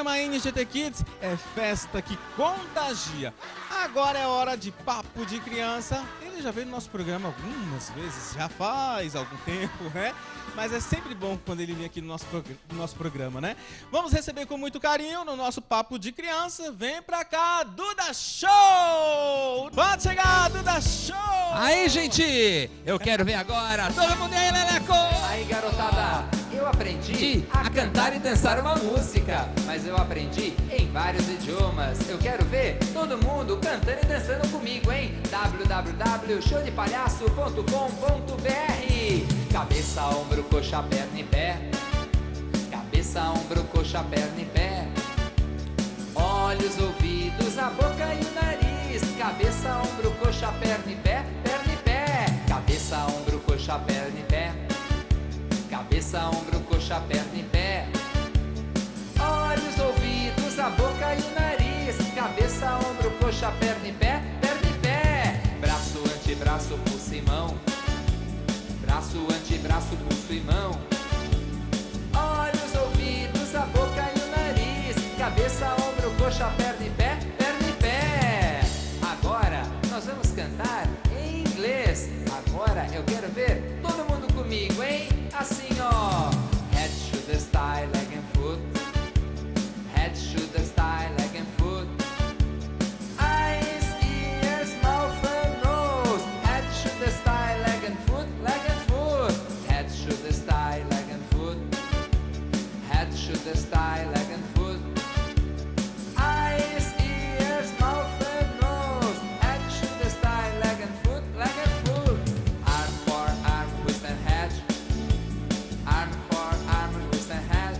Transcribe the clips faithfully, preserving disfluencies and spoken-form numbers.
programa N G T Kids é festa que contagia. Agora é hora de Papo de Criança. Ele já veio no nosso programa algumas vezes, já faz algum tempo, né? Mas é sempre bom quando ele vem aqui no nosso, prog no nosso programa, né? Vamos receber com muito carinho no nosso Papo de Criança. Vem pra cá, Duda Show! Pode chegar, Duda Show! Aí, gente! Eu quero ver agora. Todo mundo aí, Leleco! Aí, garotada, eu aprendi a cantar e dançar uma música, mas eu aprendi em vários idiomas. Eu quero ver todo mundo cantando e dançando comigo, hein? w w w ponto show de palhaço ponto com ponto b r. Cabeça, ombro, coxa, perna e pé. Cabeça, ombro, coxa, perna e pé. Olhos, ouvidos, a boca e o nariz. Cabeça, ombro, coxa, perna e pé. Perna e pé. Cabeça, ombro, coxa, perna e pé. Cabeça, ombro, coxa, perna e pé. Olhos, ouvidos, a boca e o nariz. Cabeça, ombro, coxa, perna e pé. Perna e pé. Braço, antebraço, pulso e mão. Braço, antebraço, pulso e mão. Olhos, ouvidos, a boca e o nariz. Cabeça, ombro, coxa, perna e pé. Perna e pé. Agora nós vamos cantar em inglês. Agora eu quero ver todo mundo comigo, hein? Assim, ó. Head, shoulders, thigh, leg and foot. Head, shoulders, thigh, leg and foot. Eyes, ears, mouth and nose. Head, shoulders, thigh, leg and foot. Leg and foot. Head, shoulders, thigh, leg and foot. Head, shoulders, thigh, leg and foot. Eyes, ears, mouth and nose. Head, shoulders, thigh, leg and foot. Leg and foot. Arm for arm, twist and head. Arm for arm, twist and head.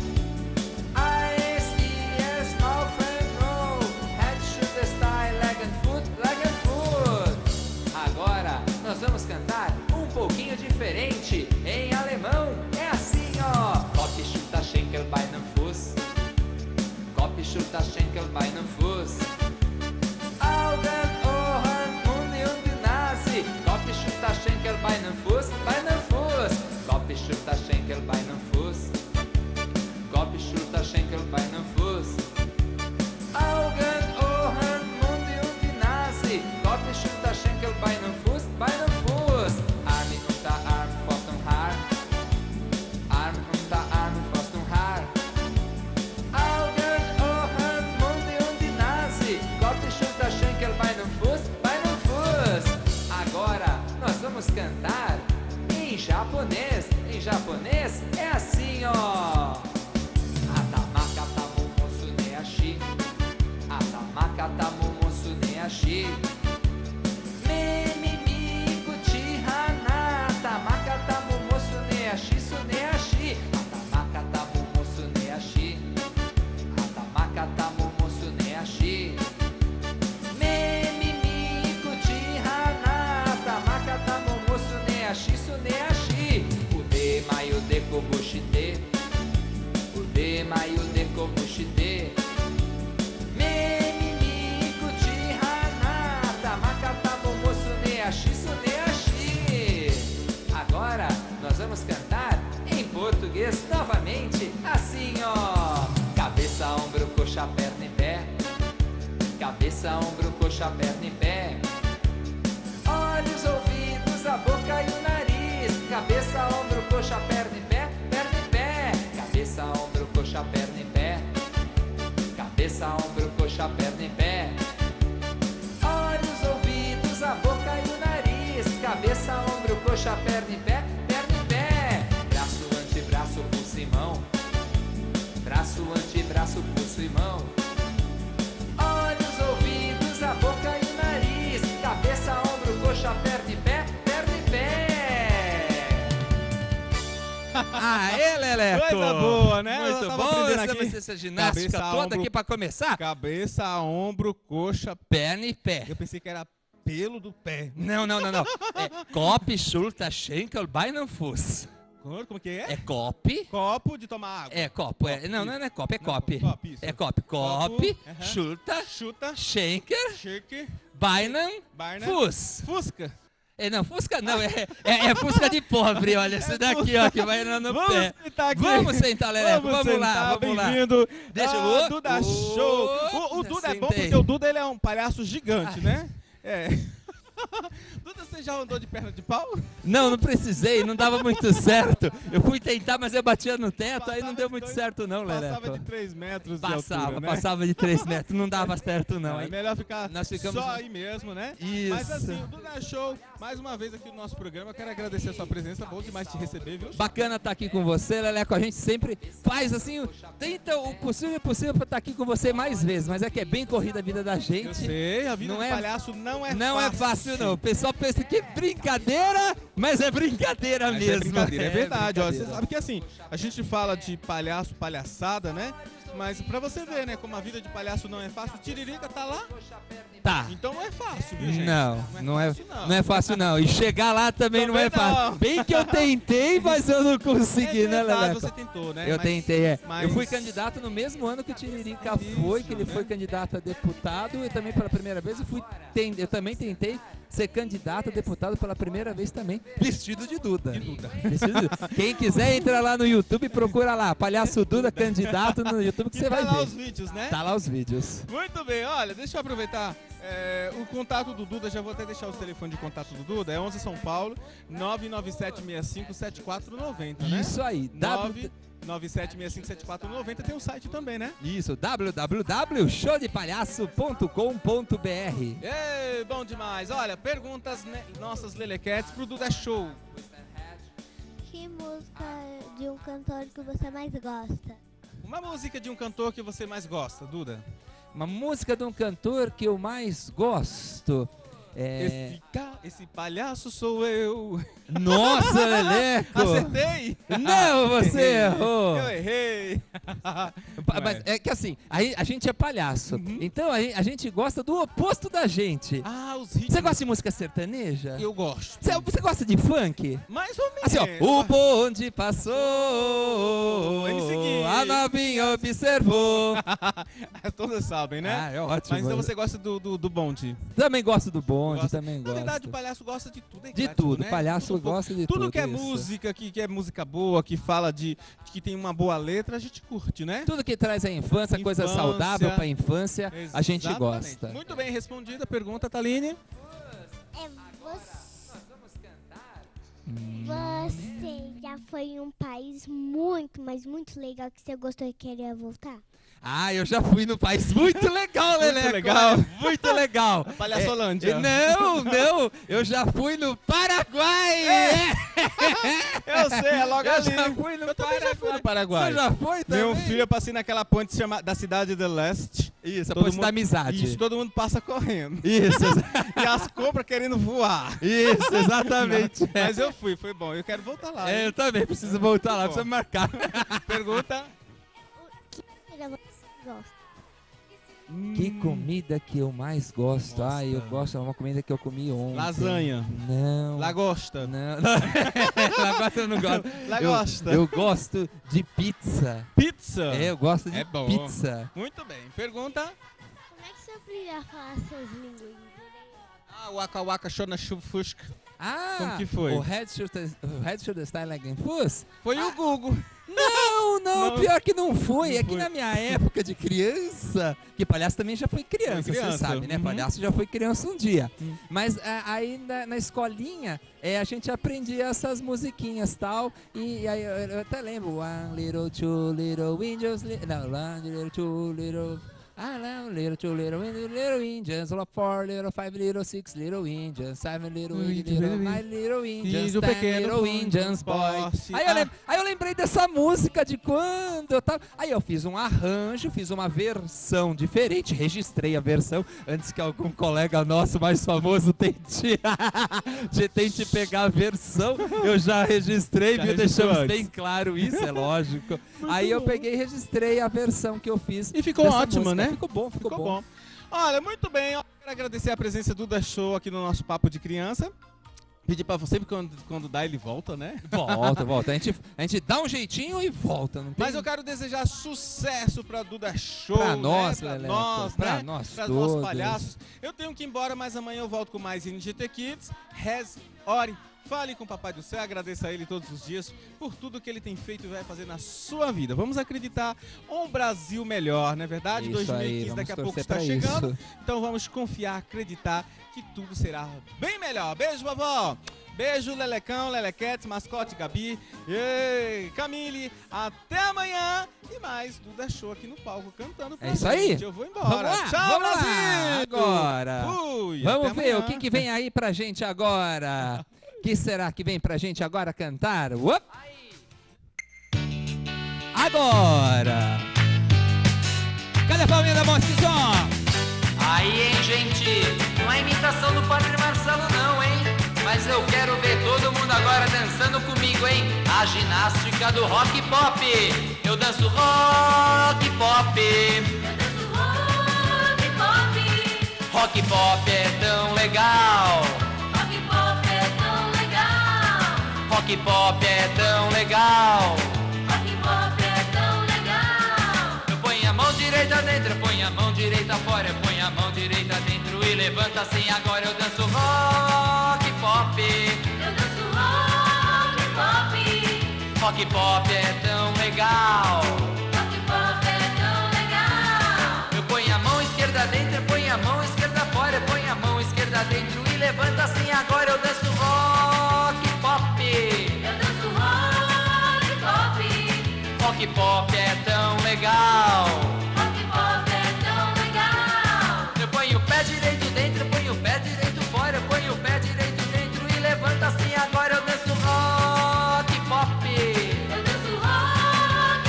Eyes, ears, mouth and nose. Head, shoulders, thigh, leg and foot. Leg and foot. Agora nós vamos cantar um pouquinho diferente em alemão. É assim, ó. Kopf, Schulter, Schenkel, Bein und Fuß. Kopf, Schulter, Schenkel, Bein und Fuß. Augen, Ohren, Mund und die Nase. Kopf, Schulter, Schenkel, Bein und Fuß. Bein und Fuß. Kopf, Schulter, Schenkel, Bein und Fuß. Kopf, Schulter, Schenkel, Bein und Fuß. Augen, Ohren, Mund und die Nase. Kopf, Schulter, Schenkel, Bein und Fuß. Bein und Fuß. Arm, Unterarm, Faust und Haar. Arm, Unterarm, Faust und Haar. Augen, Ohren, Mund und die Nase. Kopf, Schulter, Schenkel, Bein und Fuß. Bein und Fuß. Agora nós vamos cantar em japonês. Em japonês é assim, ó. Atamaka tamomo suneashi. Atamaka tamomo suneashi. Memimiku chihana. Atamaka tamomo suneashi suneashi. Atamaka tamomo suneashi. Atamaka tamomo suneashi. Memimiku chihana. Atamaka tamomo suneashi suneashi. Ude mayu de kobushite. Ude mayu de kobushite. Memimiku chihana. Atamaka tamomo suneashi suneashi. Agora nós vamos cantar em português novamente, assim, ó. Cabeça, ombro, coxa, perna e pé. Cabeça, ombro, coxa, perna e pé. Olhos, ouvidos, a boca e o nariz. Cabeça, ombro, coxa, perna e pé. Perna e pé. Cabeça, ombro, coxa, perna e pé. Cabeça, ombro, coxa, perna e pé. Olhos, ouvidos, a boca e o nariz. Cabeça, ombro, coxa, perna e pé. Perna e pé. Braço, antebraço, pulso e mão. Braço, antebraço, pulso e mão. Olhos, ouvidos, a boca e o nariz. Cabeça, ombro, coxa, perna e pé. Perna e pé. Aê, Leleco! Coisa boa, né? Eu Muito tava bom, aprendendo essa aqui. vai ser essa ginástica Cabeça, toda ombro, aqui pra começar. Cabeça, ombro, coxa. Perna e pé. Eu pensei que era pelo do pé. Não, não, não, não. É Kopf, Schulter, Schenkel, Bein und Fuß. Como que é? É Kopf. Copo de tomar água. É copo, é, não, não é copo, é Não, copo. copo, isso. É copo, Copo, copo, aham. Schulter, Chuta. Schenkel, Chique. Beinen, Barna. Fuß. Fusca. É, não, Fusca não, é, é, é Fusca de pobre, olha, esse daqui, ó, que vai no, no Vamos pé. sentar aqui. Vamos sentar, Leleco, vamos, sentar, lá, vamos lá. Bem-vindo. Deixa ah, eu... Duda Oh, Show. O, o Duda é bom sentei. porque o Duda ele é um palhaço gigante, Ai. né? É. Duda, você já andou de perna de pau? Não, não precisei, não dava muito certo. Eu fui tentar, mas eu batia no teto, Passava aí não deu de muito dois- certo não, Passava Leleco. de três metros de Passava, altura, né? passava de três metros, não dava certo não. Não, é Aí, melhor ficar nós ficamos- só aí mesmo, né? Isso. Mas assim, o Duda Show, mais uma vez aqui no nosso programa, quero agradecer a sua presença, bom demais te receber, viu? Bacana estar aqui com você, Leleco. A gente sempre faz assim, tenta o possível e possível para estar aqui com você mais vezes, mas é que é bem corrida a vida da Eu gente. sei, a vida Não de é- palhaço não é Não fácil. é fácil não. O pessoal pensa que é brincadeira, mas é brincadeira Mas mesmo. é brincadeira, é, verdade. Ó, brincadeira. você sabe que assim, a gente fala de palhaço, palhaçada, né? Mas pra você ver, né, como a vida de palhaço não é fácil, o Tiririca tá lá, Tá. então não é fácil, viu, gente? Não, não é, fácil, não. não é fácil não. E chegar lá também não é Também não. fácil. Bem que eu tentei, mas eu não consegui, É né, verdade, Leleco? você tentou, né? Eu Mas- tentei, é. mas- Eu fui candidato no mesmo ano que o Tiririca Isso, foi, que ele né? foi candidato a deputado. Eu também, pela primeira vez, eu, fui ten- eu também tentei ser candidato a deputado pela primeira vez também, vestido de Duda. De Duda. Vestido de Duda. Quem quiser, entra lá no YouTube e procura lá, Palhaço Duda, candidato no YouTube, que E você tá vai lá ver. os vídeos, né? Tá lá os vídeos. Muito bem, olha, deixa eu aproveitar é, o contato do Duda, já vou até deixar o telefone de contato do Duda, é onze São Paulo, nove nove sete seis cinco sete quatro nove zero, né? Isso aí. W- nove nove sete seis cinco sete quatro nove zero, tem o site também, né? Isso, w w w ponto show de palhaço ponto com ponto b r. Ei, bom demais. Olha, perguntas né, nossas Lelequetes pro Duda Show. Que música de um cantor que você mais gosta? Uma música de um cantor que você mais gosta, Duda? Uma música de um cantor que eu mais gosto. É... Esse, ca... Esse palhaço sou eu. Nossa, Leleco! Acertei? Não, você errou! Eu errei. Pa- Mas é que assim, a, a gente é palhaço. Uhum. Então a, a gente gosta do oposto da gente. Ah, os ritmos. Você gosta de música sertaneja? Eu gosto. Você, você gosta de funk? Mais ou menos. Assim, ó, o bonde passou, M C Gui. a novinha observou. Todas sabem, né? Ah, é ótimo. Mas então você gosta do, do, do bonde. Também gosto do bonde, Gosta. também Na gosto. verdade, o palhaço gosta de tudo. É De eclético, tudo, né? palhaço Tudo um pouco. gosta de Tudo tudo. que é isso. música, que, que é música boa, que fala de que tem uma boa letra, a gente curte, né? Tudo que traz a infância, coisa Infância. saudável pra infância, a gente Exatamente. gosta. Muito bem respondida a pergunta, Taline. É você. Você já foi em um país muito, mas muito legal que você gostou e queria voltar? Ah, eu já fui num país muito legal, Leleco. legal. olha, Muito legal. Palhaçolândia. É, não, não. Eu já fui no Paraguai. É. Eu sei, é logo Eu ali. já fui no Eu também já fui no Paraguai. Você já foi também? Meu filho, eu passei naquela ponte chama, da cidade de Leste. Isso, a Todo ponte mundo- da amizade. Isso, todo mundo passa correndo. Isso, E as compras querendo voar. isso, exatamente. Mas eu fui, foi bom. Eu quero voltar lá. É, hein? eu também preciso voltar lá, Bom. precisa marcar. Pergunta. Que comida você gosta? Que Hum, comida que eu mais gosto? Nossa. Ah, eu gosto, é uma comida que eu comi ontem. Lasanha. Não. Lagosta. Não, não. Lagosta eu não gosto. Lagosta. Eu, eu gosto de pizza. Pizza. É, eu gosto de É bom. pizza. Muito bem. Pergunta. Como é que você aprendeu a falar seus línguas? Ah, Waka Waka Shona Shufusca. Ah, Como que foi? O Head Shoulder, o Head Shoulder Style Like Fus? Foi o Google. Não, não, Não. pior que não foi. Não é que foi. na minha época de criança, que palhaço também já foi criança, Foi criança, você sabe, né? uhum. Palhaço já foi criança um dia. Hum. Mas ah, aí na, na escolinha, é, a gente aprendia essas musiquinhas e tal. E aí eu, eu até lembro. One little, two little angels. Li não, one little, two little. I love little, two little, little Indians, four little, five little, six little Indians, seven little, eight little, nine little Indians, Filho ten pequeno little com Indians, boy. posse. Aí eu, Ah. lem aí eu lembrei dessa música de quando eu tava. Aí eu fiz um arranjo, fiz uma versão diferente, registrei a versão antes que algum colega nosso mais famoso tente, de- tente pegar a versão. Eu já registrei, Já viu? registrou Deixamos antes. bem claro isso, é lógico. Aí eu peguei e registrei a versão que eu fiz. E ficou dessa ótimo, música. né? Ficou bom, ficou, Ficou bom. bom. Olha, muito bem. Eu quero agradecer a presença do Duda Show aqui no nosso Papo de Criança. Pedir pra você, porque quando, quando dá ele volta, né? Volta, volta. A gente, a gente dá um jeitinho e volta. Não tem... Mas eu quero desejar sucesso pra Duda Show, Pra nós, né? Pra Leleco, nós, pra né? nós Pra todos. nossos palhaços. Eu tenho que ir embora, mas amanhã eu volto com mais N G T Kids. Reze, ore, fale com o Papai do Céu, agradeça a ele todos os dias por tudo que ele tem feito e vai fazer na sua vida. Vamos acreditar um Brasil melhor, não é verdade? Isso dois mil e quinze aí, daqui a vamos pouco torcer está pra chegando. isso. Então vamos confiar, acreditar que tudo será bem melhor. Beijo, vovó! Beijo, Lelecão, Lelequetes, Mascote, Gabi, ei, Camille, até amanhã e mais Duda Show aqui no palco cantando pra É isso aí. gente. Eu vou embora. Vamos lá, Tchau, vamos Brasil! lá. Agora. Fui, Vamos até ver amanhã. o que, que vem aí pra gente agora. Que será que vem pra gente agora cantar? Uop. Agora. Cadê a palminha da morte, som? Aí, hein, gente? Não é imitação do Padre Marcelo, não, hein? Mas eu quero ver todo mundo agora dançando comigo, hein? A ginástica do rock pop. Eu danço rock pop. Eu danço rock pop. Rock pop é tão legal. Rock pop é tão legal. Rock pop é tão legal. Rock pop é tão legal. Eu ponho a mão direita dentro, eu ponho a mão direita fora, eu ponho a mão direita dentro e levanta assim. Agora eu danço rock pop. Eu danço rock pop. Rock pop é tão legal. Rock pop é tão legal. Eu ponho a mão esquerda dentro, eu ponho a mão esquerda fora, eu ponho a mão esquerda dentro e levanta assim. Agora eu danço rock pop. Eu danço rock pop. Rock pop é tão legal. Rock pop é tão legal. Eu ponho o pé direito dentro, eu ponho o pé direito fora, eu ponho o pé direito dentro e levanta assim. Agora eu danço rock pop. Eu danço rock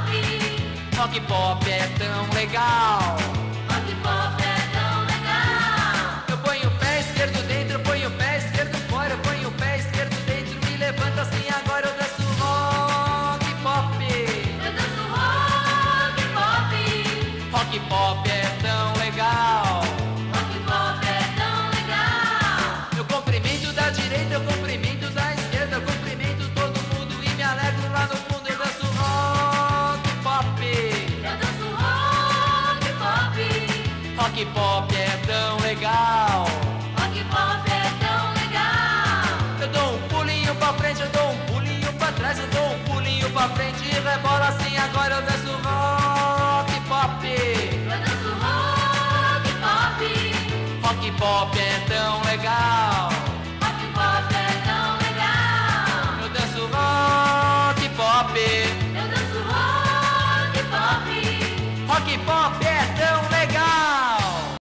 pop. Rock pop é tão legal. Rock pop é tão legal. Eu ponho o pé esquerdo dentro, eu ponho o pé esquerdo fora, eu ponho o pé esquerdo dentro e levanta assim. Agora eu danço rock pop. Eu danço rock pop. Rock pop é tão legal. Rock pop é tão legal. Eu cumprimento da direita, eu cumprimento da esquerda, eu cumprimento todo mundo e me alegro lá no fundo. Eu danço rock pop. Eu danço rock pop. Rock pop é tão legal. Rock pop é tão legal. Eu dou um pulinho pra frente, eu dou um pulinho pra trás, eu dou um pulinho pra frente e rebola assim. Agora eu danço rock pop. Eu danço rock pop. Rock pop é tão legal. Rock pop é tão legal. Eu danço rock pop. Eu danço rock pop. Rock pop é tão legal.